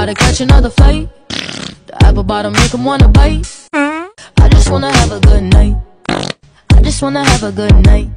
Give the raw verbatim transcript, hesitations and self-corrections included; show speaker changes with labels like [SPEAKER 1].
[SPEAKER 1] to catch another fight. The apple bottom make him wanna bite. I just wanna have a good night. I just wanna have a good night.